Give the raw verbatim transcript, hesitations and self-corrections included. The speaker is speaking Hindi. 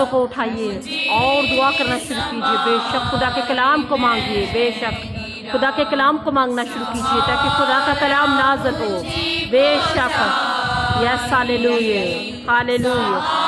हाथों को उठाइए और दुआ करना शुरू कीजिए। बेशक खुदा के कलाम को मांगिए, बेशक खुदा के कलाम को मांगना शुरू कीजिए ताकि खुदा का कलाम नाज़िल हो। बेशक यस हालेलुया हालेलुया